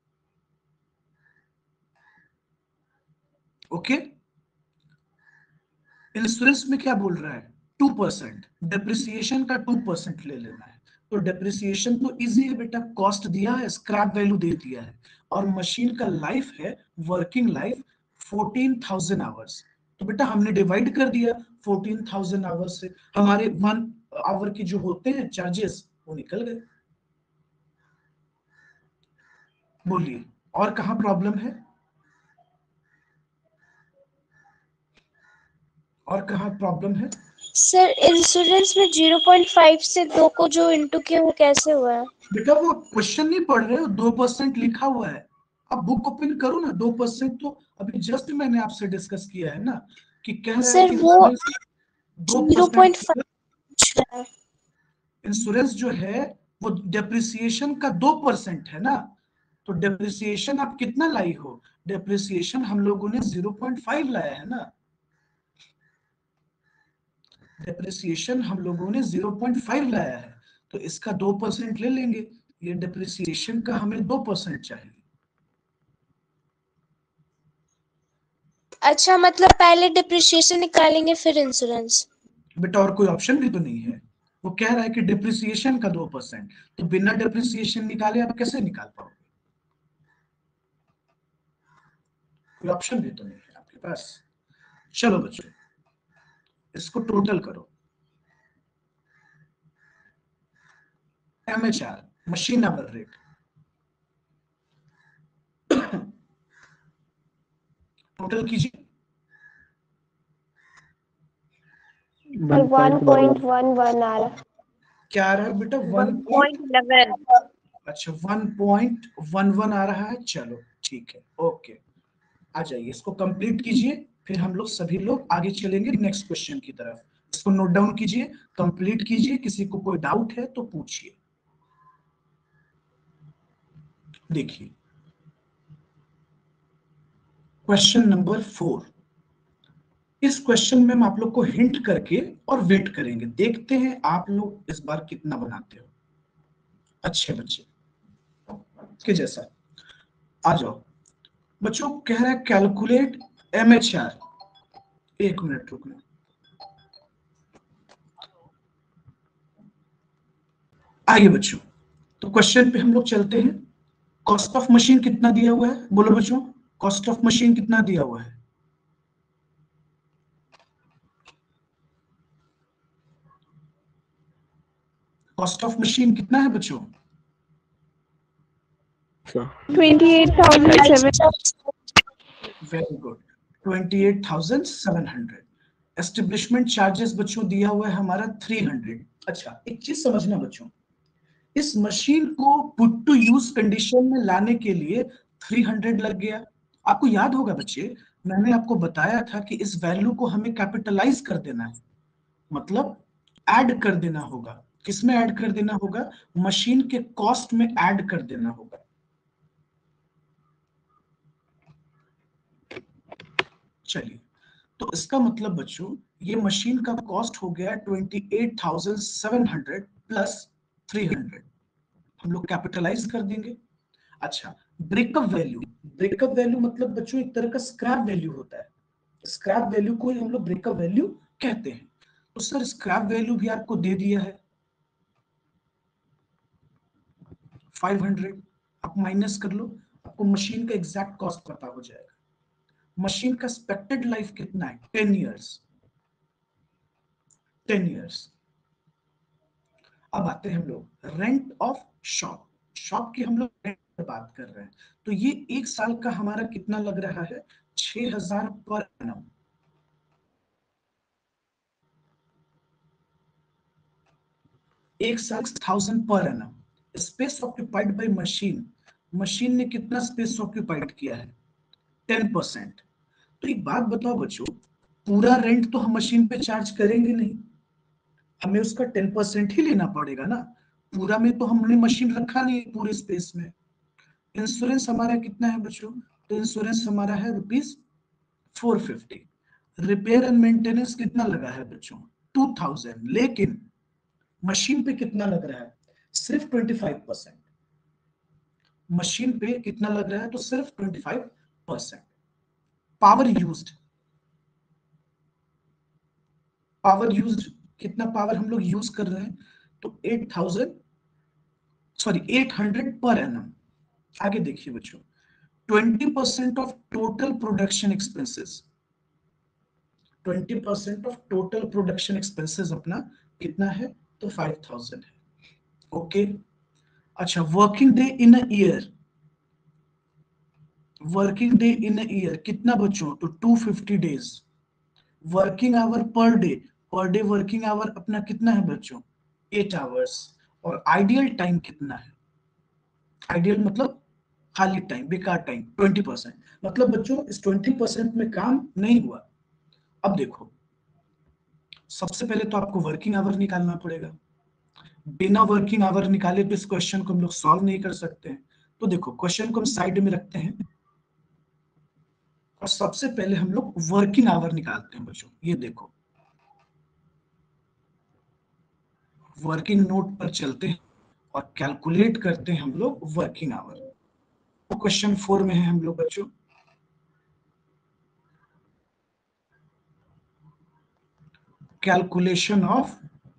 ओके, इंश्योरेंस में क्या बोल रहा है? 2%, डेप्रिसिएशन का 2% ले लेना है। तो डेप्रिसिएशन तो इजी है बेटा, कॉस्ट दिया है, स्क्रैप वैल्यू दे दिया है, और मशीन का लाइफ है, वर्किंग लाइफ 14,000 आवर्स। तो बेटा हमने डिवाइड कर दिया 14,000 आवर्स से, हमारे 1 आवर के जो होते हैं चार्जेस वो निकल गए। बोलिए, और कहां प्रॉब्लम है? और कहां प्रॉब्लम है? सर इंश्योरेंस में 0.5 से 2 को जो इंटू किया वो कैसे हुआ है? बेटा वो क्वेश्चन नहीं पढ़ रहे हो, 2% लिखा हुआ है। अब बुक ओपन करो ना, 2% तो अभी जस्ट मैंने आपसे डिस्कस किया है ना, कि कह रहा है सर कि वो इंश्योरेंस 2% 0.5 है। इंश्योरेंस जो है वो डेप्रिसिएशन का 2% है ना। तो डेप्रिसिएशन आप कितना लाई हो? डेप्रिसिएशन हम लोगों ने 0.5 लाया है ना, डेप्रिसिएशन हम लोगों ने 0.5 लाया है, तो इसका 2% ले लेंगे। ये डेप्रिसिएशन का हमें 2% चाहिए। अच्छा, मतलब पहले डिप्रिशिएशन निकालेंगे फिर इंश्योरेंस? बेटा और कोई ऑप्शन भी तो नहीं है, वो कह रहा है कि डिप्रिसिएशन का 2%, तो बिना डिप्रिसिएशन निकाले आप कैसे निकाल पाओगे? कोई ऑप्शन भी तो नहीं है आपके पास। चलो बच्चों, इसको टोटल करो। MHR, machine hour rate, total कीजिए। 1.11 आ रहा। क्या आ रहा है बेटा? 1.11। अच्छा, 1.11 आ रहा है, चलो ठीक है, ओके। आ जाइए, इसको कंप्लीट कीजिए, फिर हम लोग सभी लोग आगे चलेंगे नेक्स्ट क्वेश्चन की तरफ। इसको नोट डाउन कीजिए, कंप्लीट कीजिए, किसी को कोई डाउट है तो पूछिए। देखिए क्वेश्चन नंबर 4, इस क्वेश्चन में हम आप लोग को हिंट करके और वेट करेंगे, देखते हैं आप लोग इस बार कितना बनाते हो। अच्छे बच्चे के जैसा आ जाओ। बच्चों कह रहा है कैलकुलेट MHR, 1 मिनट रुकना। आइए बच्चों, तो क्वेश्चन पे हम लोग चलते हैं। कॉस्ट ऑफ मशीन कितना दिया हुआ है? बोलो बच्चों, कॉस्ट ऑफ मशीन कितना दिया हुआ है? कॉस्ट ऑफ मशीन कितना है बच्चों? 28,700। Very good, 28,700। एस्टेब्लिशमेंट चार्जेस बच्चों दिया हुआ है हमारा 300। अच्छा, एक चीज समझना बच्चों, इस मशीन को पुट टू यूज कंडीशन में लाने के लिए 300 लग गया। आपको याद होगा बच्चे, मैंने आपको बताया था कि इस वैल्यू को हमें कैपिटलाइज कर देना है, मतलब ऐड कर देना होगा। किसमें ऐड कर देना होगा? मशीन के कॉस्ट में ऐड कर देना होगा। चलिए, तो इसका मतलब बच्चों ये मशीन का कॉस्ट हो गया 28,700 प्लस 300, हम लोग कैपिटलाइज कर देंगे। अच्छा, ब्रेकअप वैल्यू, ब्रेकअप वैल्यू मतलब बच्चों एक तरह का स्क्रैप वैल्यू होता है, स्क्रैप वैल्यू को ही हम लोग ब्रेकअप वैल्यू कहते हैं। तो सर स्क्रैप वैल्यू भी आपको दे दिया है 500, आप माइनस कर लो, आपको मशीन का एग्जैक्ट कॉस्ट पता हो जाएगा। मशीन का एक्सपेक्टेड लाइफ कितना है? 10 इयर्स, 10 इयर्स। अब आते हैं हम लोग रेंट ऑफ शॉप। शॉप की हम लोग बात कर रहे हैं, तो ये 1 साल का हमारा कितना लग रहा है, 6,000 पर एनम। एक साल 6,000 per annum. Space occupied by machine, machine ने कितना स्पेस ऑक्यूपाइड किया है, 10%। तो एक बात बताओ बच्चों, पूरा रेंट तो हम मशीन पे चार्ज करेंगे नहीं, हमें उसका 10% ही लेना पड़ेगा ना। पूरा में तो हमने मशीन रखा नहीं पूरे स्पेस में। इंश्योरेंस हमारा कितना है बच्चों, तो इंश्योरेंस हमारा है ₹450। रिपेयर एंड मेंटेनेंस कितना लगा है बच्चों, 2,000। लेकिन मशीन पे कितना लग रहा है, सिर्फ 25%। मशीन पे कितना लग रहा है, तो सिर्फ 25%। पावर यूज्ड, पावर यूज्ड कितना पावर हम लोग यूज कर रहे हैं, तो 800 पर एनम। आगे देखिए बच्चों, 20% of total production expenses, 20% of total production expenses अपना कितना है, तो 5,000 है। ओके। अच्छा, working day in a year, working day in a year कितना बच्चों, तो 250 days. Working hour per day working hour अपना कितना है बच्चों, 8 आवर्स। और आइडियल टाइम कितना है, आइडियल मतलब खाली टाइम, बेकार टाइम 20%। मतलब बच्चों इस 20% में काम नहीं हुआ। अब देखो, सबसे पहले तो आपको वर्किंग आवर निकालना पड़ेगा। बिना वर्किंग आवर निकाले तो इस क्वेश्चन को हम लोग सॉल्व नहीं कर सकते हैं। तो देखो, क्वेश्चन को हम साइड में रखते हैं और सबसे पहले हम लोग वर्किंग आवर निकालते हैं बच्चों। ये देखो, वर्किंग नोट पर चलते हैं और कैलकुलेट करते हैं हम लोग वर्किंग आवर। तो क्वेश्चन 4 में है हम लोग बच्चों, कैलकुलेशन ऑफ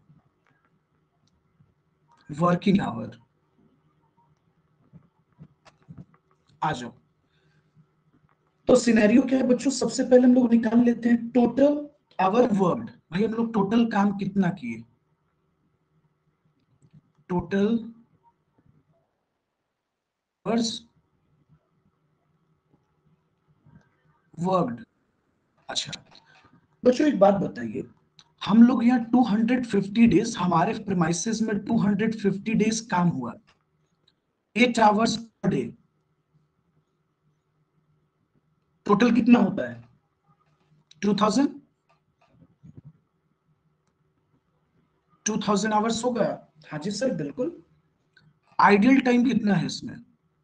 वर्किंग आवर। आ जाओ। तो सिनेरियो क्या है बच्चों, सबसे पहले हम लोग निकाल लेते हैं टोटल आवर वर्क। भाई हम लोग टोटल काम कितना किए, टोटल आवर्स वर्कड। अच्छा बच्चों, एक बात बताइए, हम लोग यहाँ 250 डेज, हमारे प्रीमाइसेस में 250 डेज काम हुआ, 8 आवर्स पर डे, टोटल कितना होता है, 2000, 2000 आवर्स होगा। हाँ जी सर, बिल्कुल। आइडियल टाइम कितना है इसमें,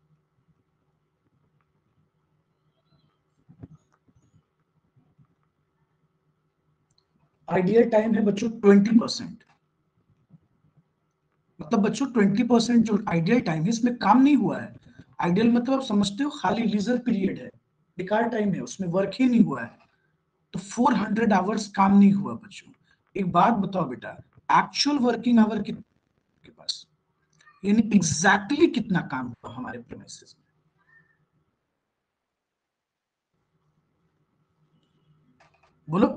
आइडियल टाइम है बच्चों 20%। मतलब बच्चों 20% जो आइडियल टाइम है इसमें काम नहीं हुआ है। आइडियल मतलब आप समझते हो खाली लीजर पीरियड है, बेकार टाइम है, उसमें वर्क ही नहीं हुआ है। तो 400 आवर्स काम नहीं हुआ बच्चों। एक बात बताओ बेटा, एक्चुअल वर्किंग आवर के पास, यानी एग्जैक्टली कितना काम हुआ हमारे प्रीमाइसेस में, बोलो।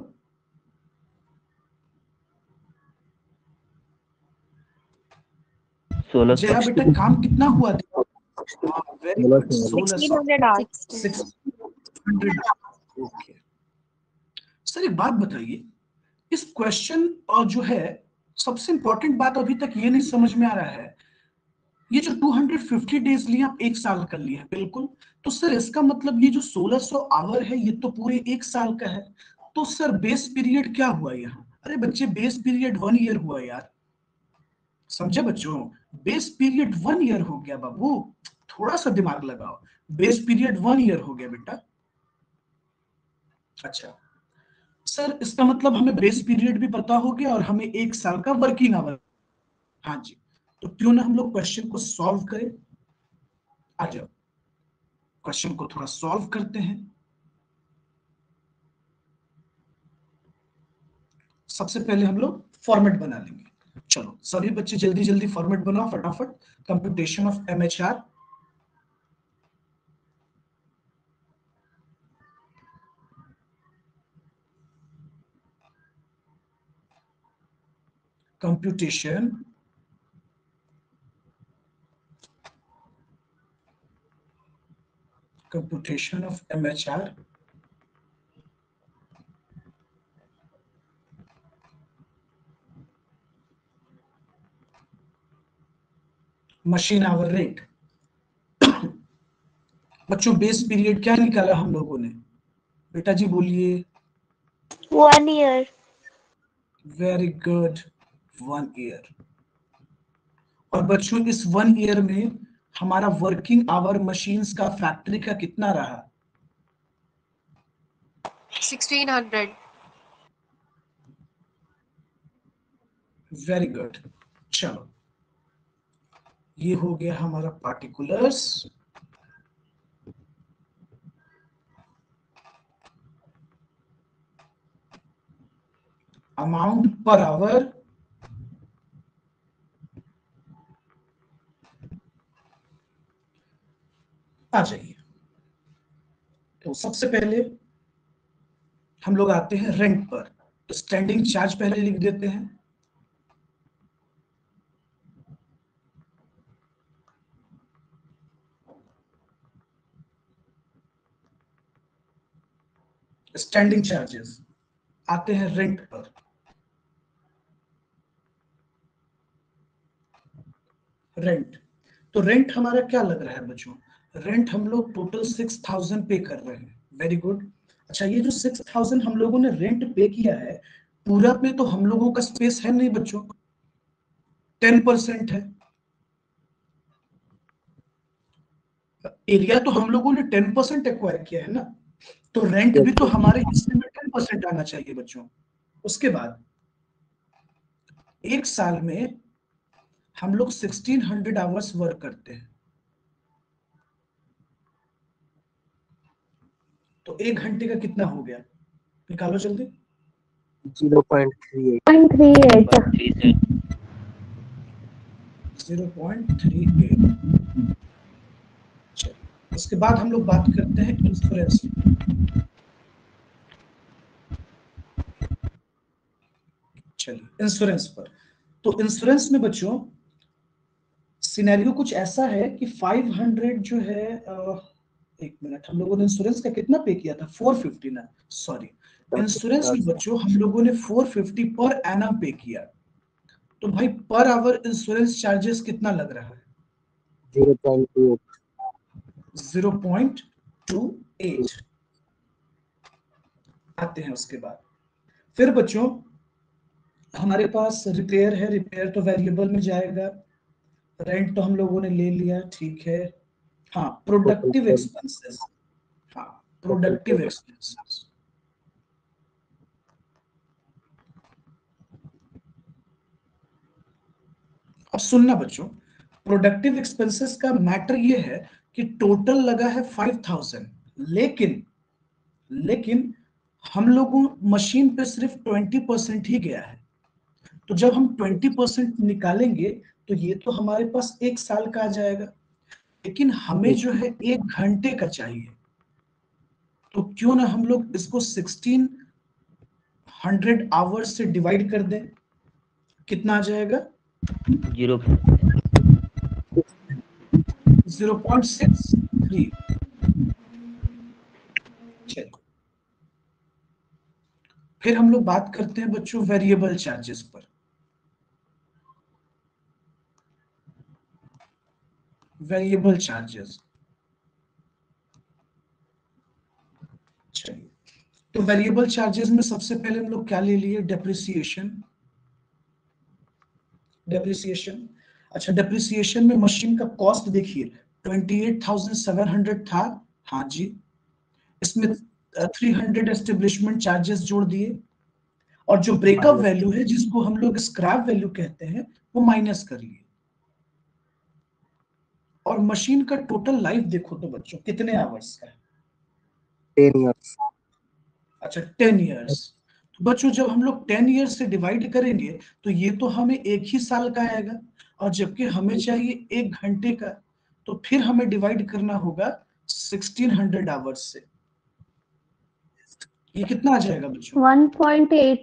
1600। जया बेटा, काम कितना हुआ था, हाँ very good, 1600। 1600 hours. 600। Okay sir, एक बात बताइए, इस क्वेश्चन जो है, सबसे इंपॉर्टेंट बात अभी तक ये नहीं समझ में आ रहा है, ये जो 250 डेज लिए आप 1 साल कर लिए, बिल्कुल। तो सर इसका मतलब ये जो 1600 आवर है ये तो पूरे 1 साल का है। तो सर बेस पीरियड क्या हुआ यहाँ, अरे बच्चे बेस पीरियड 1 ईयर हुआ यार, समझे बच्चों, बेस पीरियड 1 ईयर हो गया बाबू, थोड़ा सा दिमाग लगाओ, बेस पीरियड 1 ईयर हो गया बेटा। अच्छा सर, इसका मतलब हमें बेस पीरियड भी पता हो गया और हमें 1 साल का वर्किंग आवर। हाँ जी, तो क्यों ना हम लोग क्वेश्चन को सॉल्व करें। आ जाओ, क्वेश्चन को थोड़ा सॉल्व करते हैं। सबसे पहले हम लोग फॉर्मेट बना लेंगे। चलो सभी बच्चे जल्दी जल्दी फॉर्मेट बनाओ फटाफट। Computation of MHR, computation computation of MHR. Machine hour rate. बच्चों बेस पीरियड क्या निकाला हम लोगों ने? बेटा जी बोलिए। 1 year. Very good, 1 year. और बच्चों इस 1 ईयर में हमारा वर्किंग आवर मशीन्स का फैक्ट्री का कितना रहा? 1600. Very good. चलो ये हो गया हमारा पार्टिकुलर्स। अमाउंट पर आवर, आ जाइए। तो सबसे पहले हम लोग आते हैं रेंट पर। तो स्टैंडिंग चार्ज पहले लिख देते हैं। स्टैंडिंग चार्जेस आते हैं रेंट पर। रेंट, तो रेंट हमारा क्या लग रहा है बच्चों? रेंट हम लोग टोटल 6000 पे कर रहे हैं। Very good. अच्छा ये जो 6000 हम लोगों ने रेंट पे किया है, पूरा पे तो हम लोगों का स्पेस है नहीं बच्चों, 10% है। एरिया तो हम लोगों ने 10% एक्वायर किया है ना, तो रेंट भी तो हमारे हिस्से में 10% आना चाहिए बच्चों। उसके बाद एक साल में हम लोग 1600 आवर्स वर्क करते हैं, तो 1 घंटे का कितना हो गया? निकालो जल्दी। 0.38 0.38। इसके बाद हम लोग बात करते हैं इंश्योरेंस। चलिए इंश्योरेंस पर। तो इंश्योरेंस में बच्चों सिनेरियो कुछ ऐसा है कि 500 जो है, एक मिनट, हम लोगों ने इंश्योरेंस का कितना पे किया था? 450 ना, सॉरी। इंश्योरेंस में बच्चों हम लोगों ने 450 पर एनम पे किया। तो भाई पर आवर इंश्योरेंस चार्जेस कितना लग रहा है? 0.28 आते हैं। उसके बाद फिर बच्चों हमारे पास रिपेयर है। रिपेयर तो वेरिएबल में जाएगा। रेंट तो हम लोगों ने ले लिया, ठीक है। हाँ प्रोडक्टिव एक्सपेंसेस, हाँ प्रोडक्टिव एक्सपेंसेस। अब सुनना बच्चों, प्रोडक्टिव एक्सपेंसेस का मैटर ये है कि टोटल लगा है 5000, लेकिन हम लोगों मशीन पे सिर्फ 20% ही गया है। तो जब हम 20% निकालेंगे तो ये तो हमारे पास 1 साल का आ जाएगा, लेकिन हमें जो है 1 घंटे का चाहिए। तो क्यों ना हम लोग इसको 1600 आवर्स से डिवाइड कर दें। कितना आ जाएगा? 0.63। चलिए फिर हम लोग बात करते हैं बच्चों वेरिएबल चार्जेस पर। वेरिएबल चार्जेस, चलिए तो वेरिएबल चार्जेस में सबसे पहले हम लोग क्या ले लिए? डेप्रिसिएशन। डेप्रिसिएशन, अच्छा डेप्रिसिएशन में मशीन का कॉस्ट देखिए 28,700 था। हाँ जी, इसमें 300 एस्टेब्लिशमेंट चार्जेस जोड़ दिए, और जो ब्रेकअप वैल्यू है जिसको हम लोग स्क्रैप वैल्यू कहते हैं वो माइनस कर लिए। और मशीन का टोटल लाइफ देखो तो बच्चों कितने आवर्स का है? 10 years। अच्छा 10 इयर्स। तो बच्चों जब हम लोग 10 ईयर्स से डिवाइड करेंगे तो ये तो हमें 1 ही साल का आएगा, और जबकि हमें चाहिए 1 घंटे का, तो फिर हमें डिवाइड करना होगा 1600 आवर्स से। ये कितना आ जाएगा बच्चों? 1.8।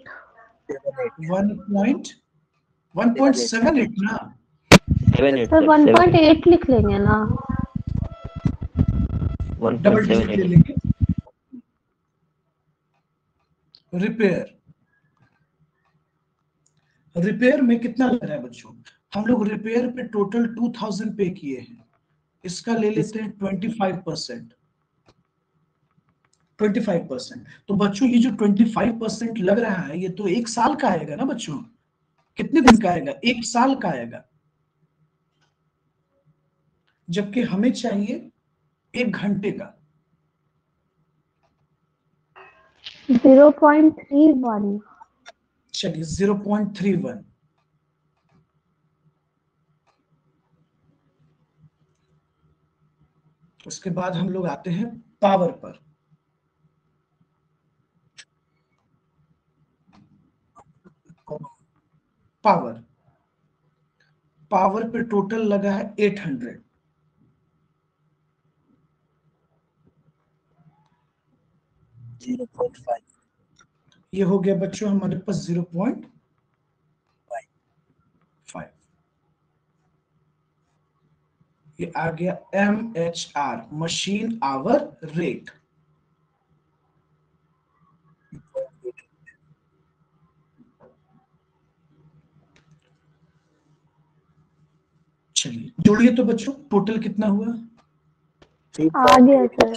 1.78 ना? सर 1.8 लिख लेंगे ना। डबल डिजिट ले लेंगे। रिपेयर में कितना लग रहा है बच्चों? हम लोग रिपेयर पे टोटल 2000 पे किए हैं, इसका ले लेते हैं 25%। 25%। तो बच्चों ये जो 25% लग रहा है ये तो 1 साल का आएगा ना बच्चों? कितने दिन का आएगा? 1 साल का आएगा, जबकि हमें चाहिए 1 घंटे का। 0.31। चलिए 0.31। उसके बाद हम लोग आते हैं पावर पर। पावर पे टोटल लगा है 800। 0.5। ये हो गया बच्चों हमारे पास 0.5। ये आ गया MHR, मशीन आवर रेट। चलिए जोड़िए तो बच्चों, टोटल कितना हुआ? आ गया सर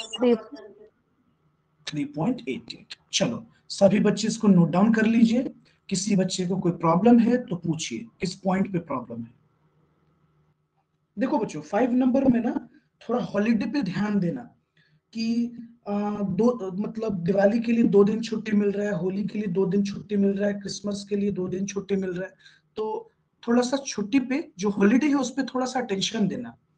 3.88। चलो सभी बच्चे इसको नोट डाउन कर लीजिए। किसी बच्चे को कोई प्रॉब्लम है तो पूछिए, किस पॉइंट पे प्रॉब्लम है। देखो बच्चों 5 नंबर में ना थोड़ा हॉलीडे पे ध्यान देना कि दो मतलब दिवाली के लिए 2 दिन छुट्टी मिल रहा है, होली के लिए 2 दिन छुट्टी मिल रहा है, क्रिसमस के लिए 2 दिन छुट्टी मिल रहा है। तो थोड़ा सा छुट्टी पे जो हॉलीडे है उस पर थोड़ा सा अटेंशन देना।